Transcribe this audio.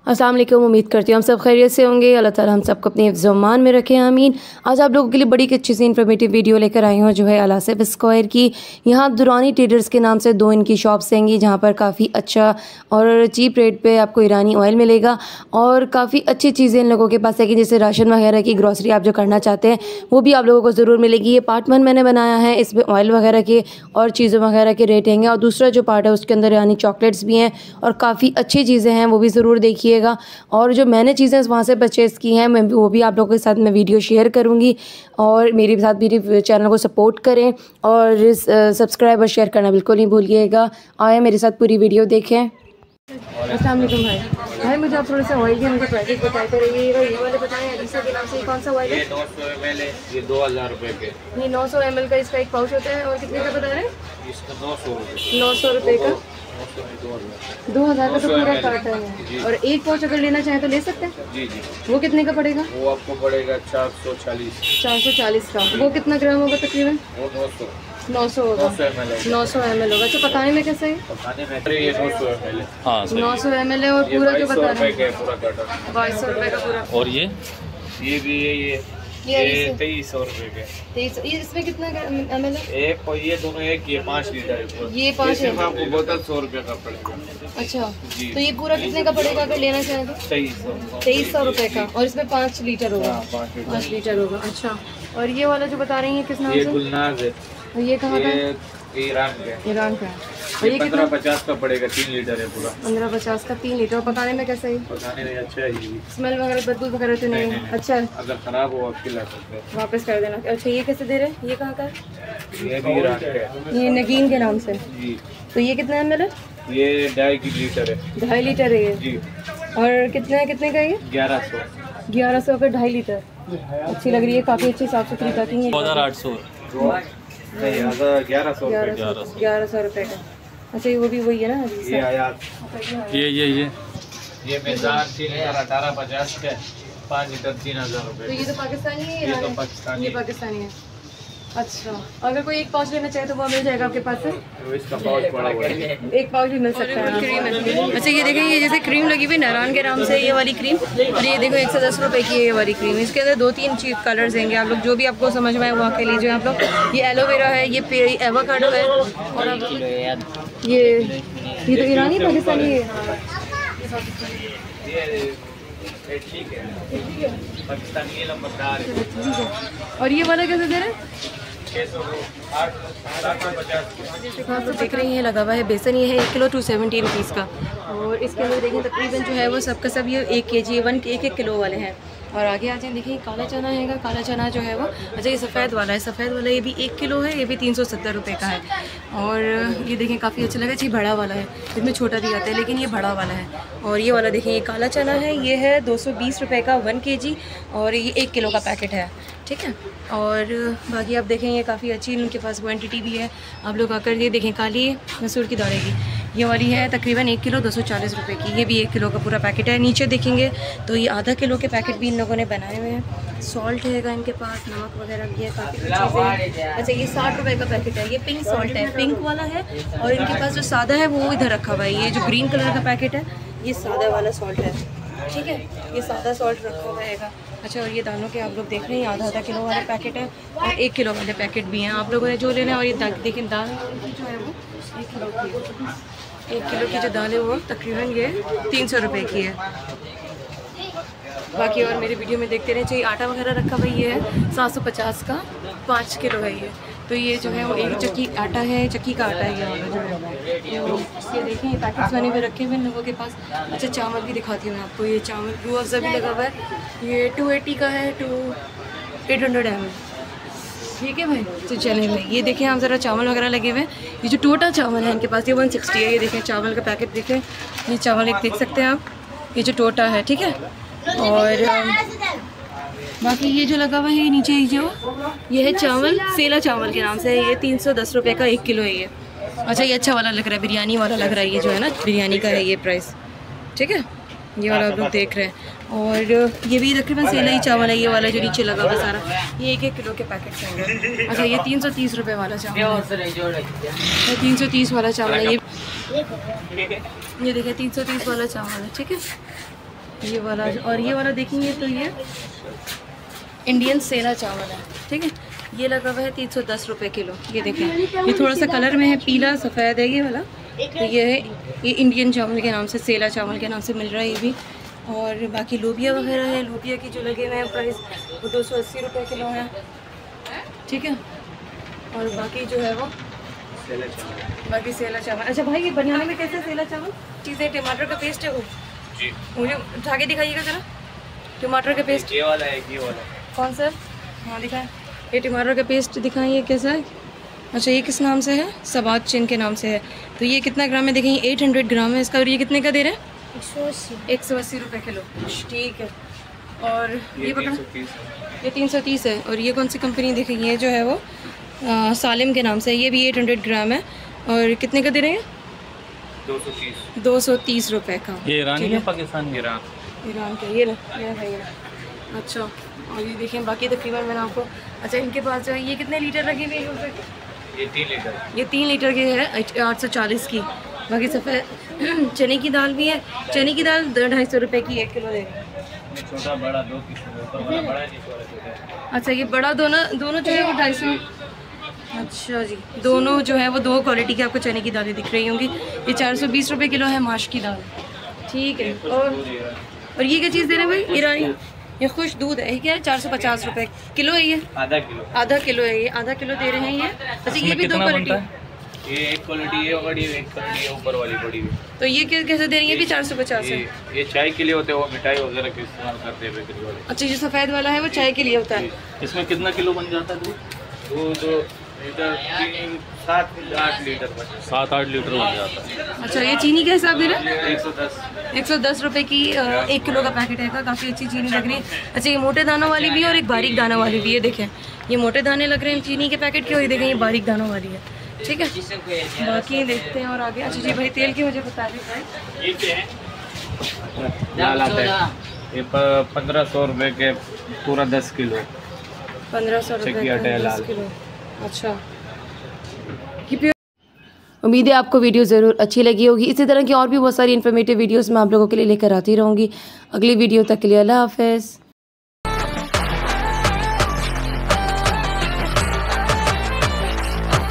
अस्सलाम वालेकुम। उम्मीद करती हूँ हम सब खैरियत से होंगे। अल्लाह ताला हम सबको अपने ज़मान में रखें, आमीन। आज आप लोगों के लिए बड़ी अच्छी सी इन्फॉर्मेटिव वीडियो लेकर आई हूँ, जो है अलासिफ स्क्वायर की। यहाँ दुरानी ट्रेडर्स के नाम से 2 इनकी शॉप्स होंगी, जहाँ पर काफ़ी अच्छा और चीप रेट पे आपको ईरानी ऑयल मिलेगा और काफ़ी अच्छी चीज़ें इन लोगों के पास है कि जैसे राशन वगैरह की ग्रॉसरी आप जो करना चाहते हैं वो भी आप लोगों को ज़रूर मिलेगी। ये पार्ट 1 मैंने बनाया है, इसमें ऑयल वगैरह के और चीज़ों वगैरह के रेट होंगे, और दूसरा जो पार्ट है उसके अंदर यानी चॉकलेट्स भी हैं और काफ़ी अच्छी चीज़ें हैं, वो भी ज़रूर देखिएगा। और जो मैंने चीज़ें वहाँ से परचेज़ की हैं मैं वो भी आप लोगों के साथ मैं वीडियो शेयर करूँगी। और मेरे साथ मेरे चैनल को सपोर्ट करें और सब्सक्राइब और शेयर करना बिल्कुल नहीं भूलिएगा। आए मेरे साथ पूरी वीडियो देखें। अस्सलाम वालेकुम भाई, मुझे आप थोड़ा सा ऑयल के मुझे प्राइस बताते रहिए। ये वाले बताएं, अलीसा के नाम से कौन सा ऑयल है? 900 ml है, ये 2000 रुपये के। ये 900 ml का इसका एक पाउच होता है। और कितने का बता रहे हैं? इसका 900 रुपये का। 2000 का तो पूरा ml कार्टन है। और एक पाउच अगर लेना चाहें तो ले सकते हैं? जी जी। वो कितने का पड़ेगा? वो आपको पड़ेगा 440 का। वो कितना ग्राम होगा तकरीबन? वो 900 होगा। 900 ml होगा। अच्छा, पकाने में कैसे है? पकाने में ये 900 ml है। हाँ, 900 ml है। और पूरा जो बता रहे हैं 2200 रुपये का पूरा। और ये भी है, ये 2300 रुपये के। 2300। ये इसमें कितना ml है? ये दोनों एक, ये 5 लीटर है। ये 5 है। आपको बोतल 100 रुपये का पड़ेगा। अच्छा, तो ये पूरा कितने का पड़ेगा अगर लेना चाहें तो? 2300 रुपये का। और इसमें 5 लीटर होगा। 5 लीटर होगा। अच्छा, और ये वाला जो बता रही है किस नाम से? ये गुलनाज है। ये कहाँ का है? ईरान का है। और ये 1550 का पड़ेगा। 3 लीटर है पूरा। 1550 का 3 लीटर। पकाने में कैसा है? पकाने में अच्छा है। ये स्मेल वगैरह बदबू वगैरह तो नहीं? अच्छा है। अगर खराब हो आप खिला सकते हैं, वापस कर देना। अच्छा, ये कैसे दे रहे हैं? ये कहाँ का है? ये भी ईरान का है। ये नगीन के नाम से जी। तो ये कितना ml है? ये 2.5 लीटर है। 2.5 लीटर है ये जी। और कितने का है ये? 1100 का 2.5 लीटर। अच्छी लग रही है, काफ़ी अच्छी साफ सुथरी पैकिंग है। 1800 नहीं, 1100 रुपये का। अच्छा, ये वो भी वही है ना? ये आयात ये मेज़ान 3 लीटर 1850 का, 5 लीटर 3000 रुपये। तो ये तो पाकिस्तानी है? ये तो पाकिस्तानी। ये पाकिस्तानी है। अच्छा, अगर कोई एक पाउच लेना चाहे तो वो मिल जाएगा आपके पास से? तो इसका पाउच पड़ा हुआ है। एक पाउच भी मिल सकता है। अच्छा, ये देखें, ये जैसे क्रीम लगी हुई नारायण के नाम से, ये वाली क्रीम। और ये देखो 110 रुपये की है ये वाली क्रीम। इसके अंदर 2-3 चीज कलर्स देंगे, आप लोग जो भी आपको समझ में आए वो आके लीजिए आप लोग। ये एलोवेरा है, ये एवोकाडो है, और ये तो ईरानी पाकिस्तानी है। ठीक है, पाकिस्तानी नंबरदार है। और ये वाला कैसे दे रहे हैं? 650। जैसे आप लोग देख रही हैं लगा हुआ है बेसन। ये है 1 किलो 270 रुपीज़ का। और इसके अंदर देखें तकरीबन जो है वो सबका सब ये 1 kg 1 किलो वाले हैं। और आगे आ जाए, देखिए काला चना है। काला चना जो है वो, अच्छा ये सफ़ेद वाला है। सफ़ेद वाला ये भी 1 किलो है, ये भी 370 रुपये का है। और ये देखें काफ़ी अच्छा लगा जी, बड़ा वाला है। इसमें छोटा भी आता है लेकिन ये बड़ा वाला है। और ये वाला देखें, ये काला चना है, ये है 220 रुपये का 1 kg, और ये 1 किलो का पैकेट है, ठीक है। और बाकी आप देखें ये काफ़ी अच्छी उनके पास क्वांटिटी भी है। आप लोग आकर ये देखें, काली मसूर की दालें की ये वाली है तकरीबन 1 किलो 240 रुपये की। ये भी 1 किलो का पूरा पैकेट है। नीचे देखेंगे तो ये आधा किलो के पैकेट भी इन लोगों ने बनाए हुए हैं। सॉल्ट रहेगा इनके पास, नमक वगैरह भी है, काफ़ी चीज़ें। अच्छा, ये 60 रुपये का पैकेट है। ये पिंक सॉल्ट है, पिंक वाला है। और इनके पास जो सादा है वो इधर रखा हुआ है। ये जो ग्रीन कलर का पैकेट है ये सादा वाला सॉल्ट है, ठीक है। ये सादा सॉल्ट रखा हुआ रहेगा। अच्छा, और ये दालों के आप लोग देख रहे हैं आधा किलो वाले पैकेट है और 1 किलो वाले पैकेट भी हैं, आप लोगों ने जो लेना है। और ये देखें दाल जो है वो 1 किलो की है। 1 किलो की जो दाल है वो तकरीबन ये 300 रुपये की है। बाकी और मेरी वीडियो में देखते रहना चाहिए। आटा वगैरह रखा हुआ ये है 750 का 5 किलो है ये। तो ये जो है वो एक चक्की आटा है, चक्की का आटा है ये वाला जो है। तो ये देखें ये पैकेट्स बने हुए रखे हुए लोगों के पास। अच्छा, चावल भी दिखाती हूँ मैं आपको। ये चावल रूह अफ़ज़ा भी लगा हुआ है, ये 280 का है, 800 ml, ठीक है भाई। तो चलें भाई, ये देखें आप ज़रा चावल वगैरह लगे हुए हैं। ये जो टोटा चावल है इनके पास ये 160 है। ये देखें चावल का पैकेट देखें, ये चावल एक देख सकते हैं आप, ये जो टोटा है, ठीक है। और बाकी ये जो लगा हुआ है नीचे ये है चावल, सेला चावल के नाम से है। ये 310 रुपये का 1 किलो है ये। अच्छा, ये अच्छा वाला लग रहा है, बिरयानी वाला लग रहा है। ये जो है ना बिरयानी का है ये प्राइस, ठीक है। ये वाला आप लोग देख रहे हैं। और ये भी तकरीबन सेला ही चावल है, ये वाला जो नीचे लगा हुआ सारा, ये 1-1 किलो के पैकेट होंगे। अच्छा, ये 330 रुपये वाला चावल है, 330 वाला चावल है ये देखिए 330 वाला चावल है, ठीक है। ये वाला, और ये वाला देखेंगे तो ये इंडियन सेला चावल है, ठीक है। ये लगा हुआ है 310 रुपये किलो। ये देखें, ये थोड़ा सा कलर में है, पीला सफ़ेद है ये वाला। तो ये है, ये इंडियन चावल के नाम से, सेला चावल के नाम से मिल रहा है ये भी। और बाकी लोबिया वगैरह है, लोबिया की जो लगे हुए हैं प्राइस वो 280 रुपये किलो है, ठीक है। और बाकी जो है वो बाकी सेला चावल। अच्छा भाई, ये बनाने में कैसे सेला चावल चीज़ें? टमाटर का पेस्ट है वो जी, मुझे उठा के दिखाइएगा ज़रा। टमाटर का पेस्ट ये वाला है, ये वाला कौन सा? हाँ दिखाएं, ये टमाटर का पेस्ट दिखाइए कैसा है। अच्छा, ये किस नाम से है? सबात चिन के नाम से है। तो ये कितना ग्राम है? देखें, 800 ग्राम है इसका। और ये कितने का दे रहे हैं? 180 रुपये किलो, ठीक है। और ये पकड़ा, ये 330 है। और ये कौन सी कंपनी देखेंगे? ये जो है वो सालिम के नाम से, ये भी 800 ग्राम है। और कितने का दे रहे हैं? 230 रुपये का। ये ईरानी है, पाकिस्तान के? ईरान का। ये रहा। अच्छा, और ये देखें बाकी तकरीबन मैंने आपको, अच्छा इनके पास जो है ये कितने लीटर लगी हुई है? ये 3 लीटर। ये 3 लीटर की है, 840 की। बाकी सफ़ेद चने की दाल भी है। चने की दाल 250 रुपये की 1 किलो देगा। छोटा बड़ा 2 किलो बड़ा है। अच्छा, ये बड़ा दोनों जो है वो 250। अच्छा जी, दोनों जो है वो 2 क्वालिटी के आपको चने की दालें दिख रही होंगी। ये 420 रुपये किलो है माश की दाल, ठीक है। और ये क्या चीज़ दे रहे हैं भाई? ईरानी, ये खुश दूध है, क्या है? 450 रुपये किलो है ये। आधा किलो है ये, आधा किलो दे रहे हैं ये। अच्छा, ये भी 2 क्वालिटी है। ये एक क्वालिटी है बड़ी, एक क्वालिटी है ऊपर वाली बड़ी हुई। तो ये कैसे दे रही है? भी 450 है। ये चाय के लिए होते हैं, वो मिठाई वगैरह के इस्तेमाल करते हैं बेकरी वाले। अच्छा, जो सफ़ेद वाला है वो चाय के लिए होता है। इसमें कितना किलो बन जाता है दूध? 2 लीटर, 7-8 लीटर बन जाता है। अच्छा, ये चीनी का हिसाब दे रहा है? 110 रुपये की 1 किलो का पैकेट है। काफ़ी अच्छी चीनी लग रही है। अच्छा, ये मोटे दानों वाली भी है और एक बारीक दानों वाली भी है। देखें, ये मोटे दाने लग रहे हैं चीनी के पैकेट के, और ये देखें ये बारीक दानों वाली है, ठीक है। बाकी देखते हैं और आगे। अच्छा जी भाई, तेल की मुझे बता दें। ये क्या है? दाल आता है, ये 1500 रुपये के पूरा 10 किलो। 1500 रुपये का 10 किलो। अच्छा, उम्मीद है आपको वीडियो ज़रूर अच्छी लगी होगी। इसी तरह की और भी बहुत सारी इन्फॉर्मेटिव वीडियोस मैं आप लोगों के लिए लेकर आती रहूँगी। अगली वीडियो तक के लिए अल्लाह हाफ़िज़।